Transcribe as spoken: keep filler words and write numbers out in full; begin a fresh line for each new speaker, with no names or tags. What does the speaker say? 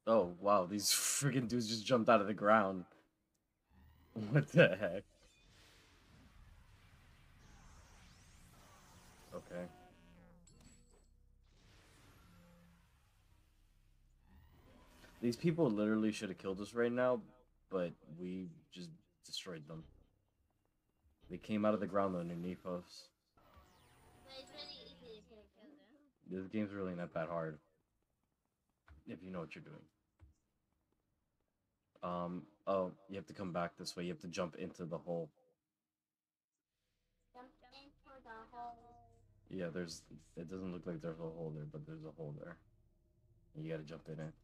Oh, wow, these freaking dudes just jumped out of the ground. What the heck? Okay. These people literally should have killed us right now, but we just destroyed them. They came out of the ground underneath us.
But it's really easy to kill kill them.
This game's really not that hard if you know what you're doing. Um, oh, you have to come back this way. You have to jump into the hole.
Jump into the hole.
Yeah, there's. It doesn't look like there's a hole there, but there's a hole there. You gotta jump in it.